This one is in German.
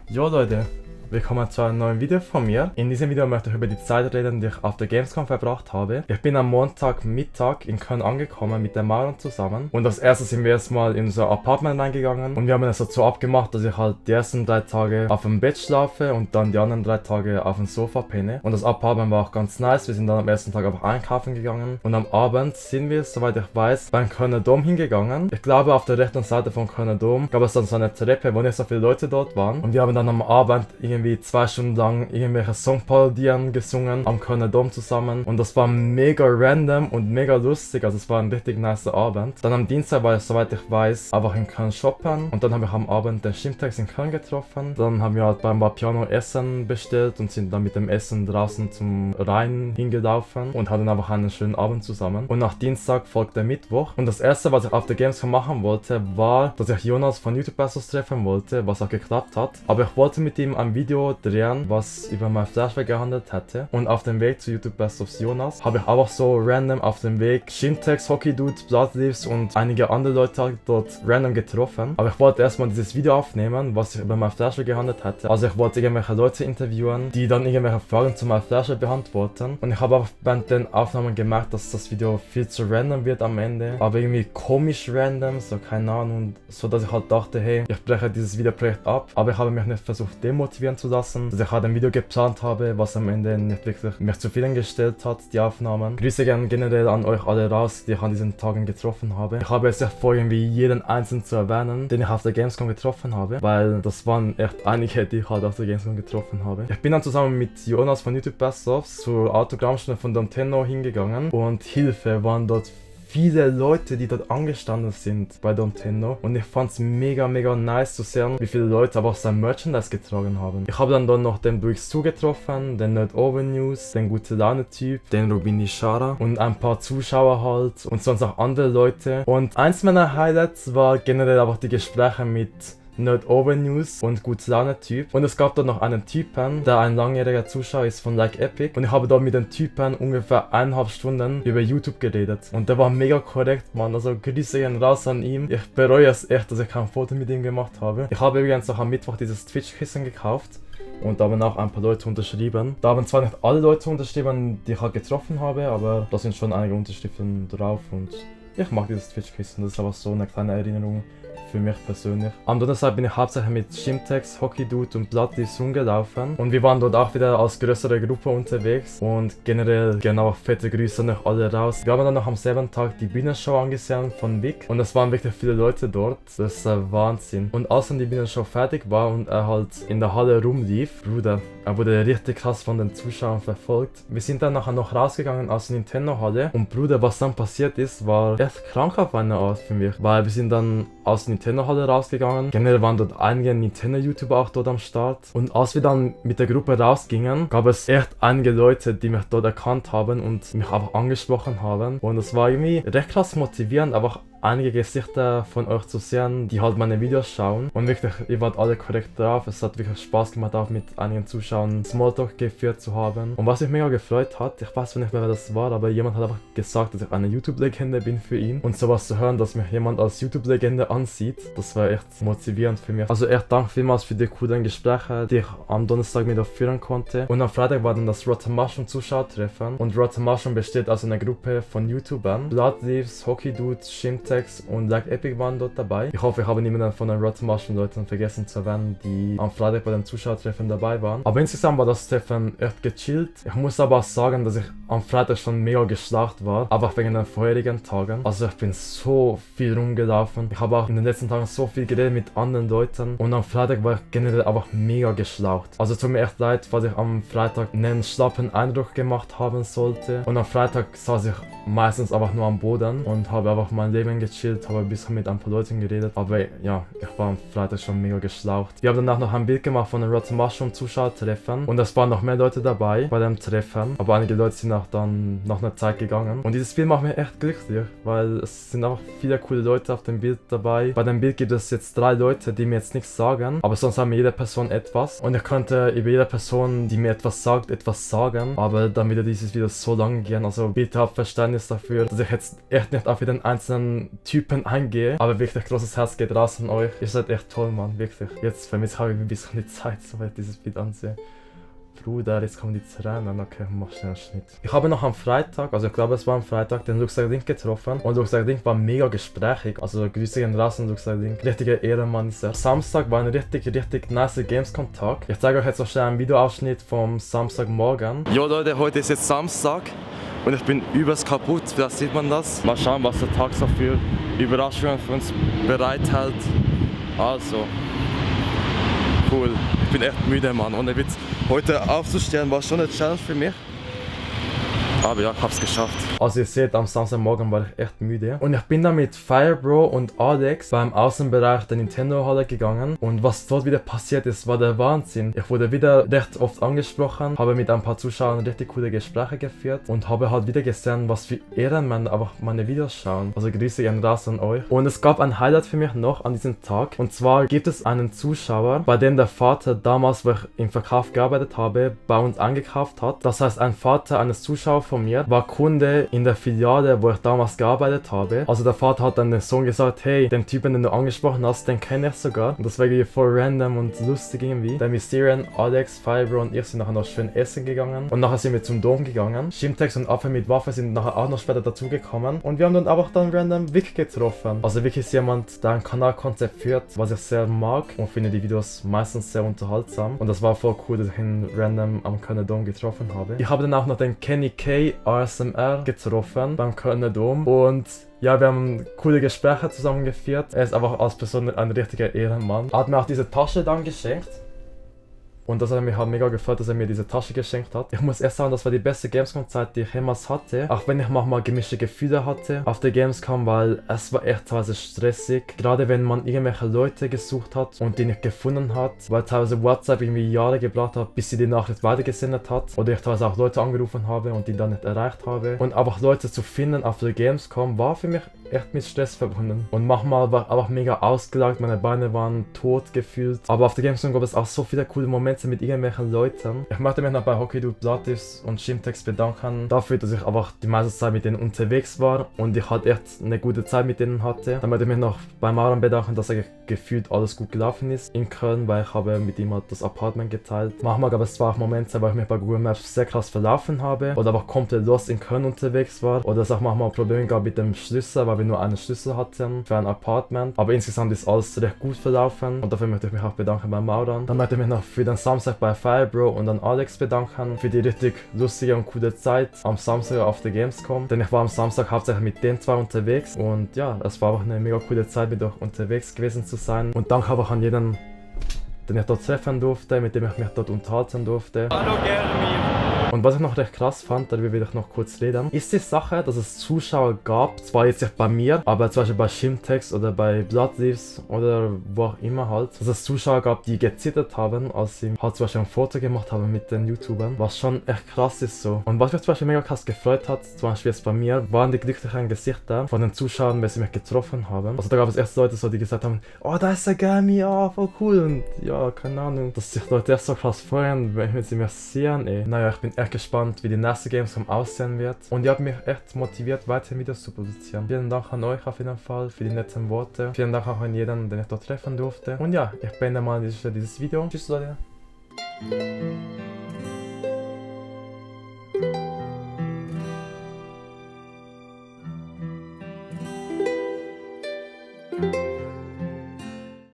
Jo Leute, willkommen zu einem neuen Video von mir. In diesem Video möchte ich über die Zeit reden, die ich auf der Gamescom verbracht habe. Ich bin am Montagmittag in Köln angekommen mit der Maron zusammen. Und als erstes sind wir erstmal in unser Apartment reingegangen. Und wir haben es so abgemacht, dass ich halt die ersten 3 Tage auf dem Bett schlafe und dann die anderen 3 Tage auf dem Sofa penne. Und das Apartment war auch ganz nice. Wir sind dann am ersten Tag einfach einkaufen gegangen. Und am Abend sind wir, soweit ich weiß, beim Kölner Dom hingegangen. Ich glaube, auf der rechten Seite vom Kölner Dom gab es dann so eine Treppe, wo nicht so viele Leute dort waren. Und wir haben dann am Abend irgendwie 2 Stunden lang irgendwelche Songparodien gesungen am Kölner Dom zusammen. Und das war mega random und mega lustig. Also es war ein richtig nice Abend. Dann am Dienstag war ich, soweit ich weiß, einfach in Köln shoppen. Und dann habe ich am Abend den Shimtex in Köln getroffen. Dann haben wir halt beim Vapiano Essen bestellt und sind dann mit dem Essen draußen zum Rhein hingelaufen und hatten einfach einen schönen Abend zusammen. Und nach Dienstag folgte Mittwoch. Und das erste, was ich auf der Gamescom machen wollte, war, dass ich Jonas von YouTube Bastos treffen wollte, was auch geklappt hat. Aber ich wollte mit ihm ein Video drehen, was über mein Flashback gehandelt hätte. Und auf dem Weg zu YouTube Best of Jonas habe ich einfach so random auf dem Weg Shimtex, Hockey Dude, Bloodleaves und einige andere Leute dort random getroffen. Aber ich wollte erstmal dieses Video aufnehmen, was über mein Flashback gehandelt hätte. Also ich wollte irgendwelche Leute interviewen, die dann irgendwelche Fragen zu meinem Flashback beantworten. Und ich habe auch während den Aufnahmen gemerkt, dass das Video viel zu random wird am Ende. Aber irgendwie komisch random, so keine Ahnung. So dass ich halt dachte, hey, ich breche dieses Videoprojekt ab. Aber ich habe mich nicht versucht demotivieren zu lassen, dass ich halt ein Video geplant habe, was am Ende nicht wirklich mich zufriedengestellt hat, die Aufnahmen. Grüße gerne generell an euch alle raus, die ich an diesen Tagen getroffen habe. Ich habe jetzt echt vor, irgendwie jeden einzelnen zu erwähnen, den ich auf der Gamescom getroffen habe, weil das waren echt einige, die ich halt auf der Gamescom getroffen habe. Ich bin dann zusammen mit Jonas von YouTube Best Ofs zur Autogrammstunde von Dom Tenno hingegangen und Hilfe waren dort viele Leute, die dort angestanden sind bei Dom Tenno, und ich fand's mega nice zu sehen, wie viele Leute aber auch sein Merchandise getragen haben. Ich habe dann noch den Brix2 getroffen, den Nerd Over News, den Gute Laune Typ, den Rubini Shara und ein paar Zuschauer halt und sonst auch andere Leute. Und eins meiner Highlights war generell einfach die Gespräche mit Nerd Over News und Gut Laune Typ. Und es gab dort noch einen Typen, der ein langjähriger Zuschauer ist von Like Epic. Und ich habe dort mit dem Typen ungefähr 1,5 Stunden über YouTube geredet. Und der war mega korrekt, Mann. Also Grüße gehen raus an ihm. Ich bereue es echt, dass ich kein Foto mit ihm gemacht habe. Ich habe übrigens auch am Mittwoch dieses Twitch-Kissen gekauft. Und da haben auch ein paar Leute unterschrieben. Da haben zwar nicht alle Leute unterschrieben, die ich halt getroffen habe, aber da sind schon einige Unterschriften drauf. Und ich mag dieses Twitch-Kissen. Das ist aber so eine kleine Erinnerung für mich persönlich. Am Donnerstag bin ich hauptsächlich mit Shimtex, Hockey Dude und Bloodleaves rumgelaufen. Und wir waren dort auch wieder als größere Gruppe unterwegs. Und generell gehen auch fette Grüße noch alle raus. Wir haben dann noch am selben Tag die Bühnenshow angesehen von Vic. Und es waren wirklich viele Leute dort. Das ist Wahnsinn. Und als dann die Bühnenshow fertig war und er halt in der Halle rumlief, Bruder, er wurde richtig krass von den Zuschauern verfolgt. Wir sind dann nachher noch rausgegangen aus der Nintendo-Halle. Und Bruder, was dann passiert ist, war echt krank auf eine Art für mich. Weil wir sind dann aus der Nintendo-Halle rausgegangen. Generell waren dort einige Nintendo-YouTuber auch dort am Start. Und als wir dann mit der Gruppe rausgingen, gab es echt einige Leute, die mich dort erkannt haben und mich auch angesprochen haben. Und es war irgendwie recht krass motivierend, einfach einige Gesichter von euch zu sehen, die halt meine Videos schauen. Und wirklich, ihr wart alle korrekt drauf. Es hat wirklich Spaß gemacht, auch mit einigen Zuschauern Smalltalk geführt zu haben. Und was mich mega gefreut hat, ich weiß nicht mehr, wer das war, aber jemand hat einfach gesagt, dass ich eine YouTube-Legende bin für ihn. Und sowas zu hören, dass mich jemand als YouTube-Legende ansieht, das war echt motivierend für mich. Also echt danke vielmals für die coolen Gespräche, die ich am Donnerstag mit euch führen konnte. Und am Freitag war dann das Rotten Mushroom Zuschauertreffen. Und Rotten Mushroom besteht aus einer Gruppe von YouTubern. Bloodleaves, Hockey Dude, Shimtex und Like Epic waren dort dabei. Ich hoffe, ich habe niemanden von den Rotten Mushroom Leuten vergessen zu erwähnen, die am Freitag bei dem Zuschauertreffen dabei waren. Aber insgesamt war das Treffen echt gechillt. Ich muss aber auch sagen, dass ich am Freitag schon mega geschlacht war, einfach wegen den vorherigen Tagen. Also ich bin so viel rumgelaufen. Ich habe auch in den letzten Tagen so viel geredet mit anderen Leuten und am Freitag war ich generell einfach mega geschlaucht. Also tut mir echt leid, falls ich am Freitag einen schlappen Eindruck gemacht haben sollte. Und am Freitag saß ich meistens einfach nur am Boden und habe einfach mein Leben gechillt, habe ein bisschen mit ein paar Leuten geredet. Aber ja, ich war am Freitag schon mega geschlaucht. Wir haben danach noch ein Bild gemacht von einem Rotten Mushroom Zuschauertreffen und es waren noch mehr Leute dabei bei dem Treffen. Aber einige Leute sind auch dann nach einer Zeit gegangen. Und dieses Bild macht mich echt glücklich, weil es sind einfach viele coole Leute auf dem Bild dabei. Bei dem Bild gibt es jetzt 3 Leute, die mir jetzt nichts sagen, aber sonst haben mir jede Person etwas. Und ich könnte über jede Person, die mir etwas sagt, etwas sagen. Aber dann würde dieses Video so lang gehen. Also bitte habt Verständnis dafür, dass ich jetzt echt nicht auf jeden einzelnen Typen eingehe. Aber wirklich großes Herz geht raus an euch. Ihr seid echt toll, Mann, wirklich. Jetzt vermisse ich ein bisschen die Zeit, so weit dieses Video ansehe. Bruder, jetzt kommen die Tränen. Okay, mach schnell einen Schnitt. Ich habe noch am Freitag, also ich glaube es war am Freitag, den Luxor Dink getroffen. Und Luxor Dink war mega gesprächig. Also Grüße gehen raus an Luxor Dink. Richtiger Ehrenmann ist er. Samstag war ein richtig nice Gamescom-Tag. Ich zeige euch jetzt noch schnell einen Videoausschnitt vom Samstagmorgen. Jo Leute, heute ist jetzt Samstag. Und ich bin übelst kaputt, vielleicht sieht man das. Mal schauen, was der Tag so für Überraschungen für uns bereithält. Also, cool. Ich bin echt müde, Mann. Ohne Witz. Heute aufzustehen war schon eine Challenge für mich. Aber ja, ich hab's geschafft. Also ihr seht, am Samstagmorgen war ich echt müde. Und ich bin dann mit Firebro und Alex beim Außenbereich der Nintendo-Halle gegangen. Und was dort wieder passiert ist, war der Wahnsinn. Ich wurde wieder recht oft angesprochen, habe mit ein paar Zuschauern richtig coole Gespräche geführt und habe halt wieder gesehen, was für Ehrenmänner einfach meine Videos schauen. Also Grüße gehen raus an euch. Und es gab ein Highlight für mich noch an diesem Tag. Und zwar gibt es einen Zuschauer, bei dem der Vater damals, wo ich im Verkauf gearbeitet habe, bei uns eingekauft hat. Das heißt, ein Vater eines Zuschauers von mir war Kunde in der Filiale, wo ich damals gearbeitet habe. Also der Vater hat dann den Sohn gesagt, hey, den Typen, den du angesprochen hast, den kenne ich sogar. Und das war irgendwie voll random und lustig irgendwie. Der Mysterian, Alex, Firebro und ich sind nachher noch schön essen gegangen. Und nachher sind wir zum Dom gegangen. Shimtex und Affe mit Waffe sind nachher auch noch später dazugekommen. Und wir haben dann einfach dann random Vic getroffen. Also Vic ist jemand, der ein Kanalkonzept führt, was ich sehr mag und finde die Videos meistens sehr unterhaltsam. Und das war voll cool, dass ich ihn random am Kölner Dom getroffen habe. Ich habe dann auch noch den Kenny K ASMR getroffen beim Kölner Dom und ja, wir haben coole Gespräche zusammen geführt. Er ist einfach als Person ein richtiger Ehrenmann. Er hat mir auch diese Tasche dann geschenkt. Und das hat mich halt mega gefreut, dass er mir diese Tasche geschenkt hat. Ich muss erst sagen, das war die beste Gamescom-Zeit, die ich jemals hatte. Auch wenn ich manchmal gemischte Gefühle hatte auf der Gamescom, weil es war echt teilweise stressig. Gerade wenn man irgendwelche Leute gesucht hat und die nicht gefunden hat. Weil teilweise WhatsApp irgendwie Jahre gebraucht hat, bis sie die Nachricht weitergesendet hat. Oder ich teilweise auch Leute angerufen habe und die dann nicht erreicht habe. Und einfach Leute zu finden auf der Gamescom war für mich echt mit Stress verbunden. Und manchmal war ich einfach mega ausgelaugt, meine Beine waren tot gefühlt. Aber auf der Gamescom gab es auch so viele coole Momente mit irgendwelchen Leuten. Ich möchte mich noch bei Hockey Platis und Shimtex bedanken dafür, dass ich einfach die meiste Zeit mit denen unterwegs war und ich halt echt eine gute Zeit mit denen hatte. Dann möchte ich mich noch bei Maran bedanken, dass eigentlich gefühlt alles gut gelaufen ist in Köln, weil ich habe mit ihm halt das Apartment geteilt. Manchmal gab es zwar auch Momente, wo ich mich bei Google Maps sehr krass verlaufen habe oder aber komplett lost in Köln unterwegs war oder es auch manchmal Probleme gab mit dem Schlüssel, weil wir nur einen Schlüssel hatten für ein Apartment. Aber insgesamt ist alles recht gut verlaufen und dafür möchte ich mich auch bedanken bei Maran. Dann möchte ich mich noch für den Samstag bei Firebro und dann Alex bedanken für die richtig lustige und coole Zeit am Samstag auf der Gamescom. Denn ich war am Samstag hauptsächlich mit den zwei unterwegs und ja, es war auch eine mega coole Zeit mit euch unterwegs gewesen zu sein. Und danke auch an jeden, den ich dort treffen durfte, mit dem ich mich dort unterhalten durfte. Hallo Jeremy! Und was ich noch recht krass fand, darüber will ich noch kurz reden, ist die Sache, dass es Zuschauer gab, zwar jetzt nicht bei mir, aber zum Beispiel bei Shimtex oder bei Bloodleaves oder wo auch immer halt, dass es Zuschauer gab, die gezittert haben, als sie halt zum Beispiel ein Foto gemacht haben mit den YouTubern, was schon echt krass ist so. Und was mich zum Beispiel mega krass gefreut hat, zum Beispiel jetzt bei mir, waren die glücklichen Gesichter von den Zuschauern, wenn sie mich getroffen haben. Also da gab es erst Leute so, die gesagt haben, oh, da ist der Gami, oh, voll cool. Und ja, keine Ahnung, dass sich Leute erst so krass freuen, wenn sie mich sehen, ey. Naja, ich bin echt gespannt, wie die nächste Gamescom aussehen wird. Und ihr habt mich echt motiviert, weitere Videos zu produzieren. Vielen Dank an euch auf jeden Fall für die netten Worte. Vielen Dank auch an jeden, den ich dort treffen durfte. Und ja, ich beende mal dieses Video. Tschüss Leute.